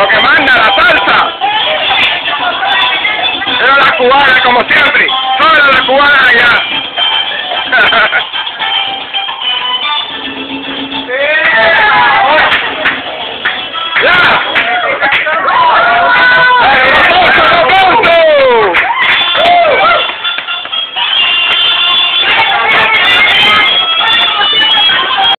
Lo que manda la salsa. Era la cubana como siempre. Solo la cubana allá.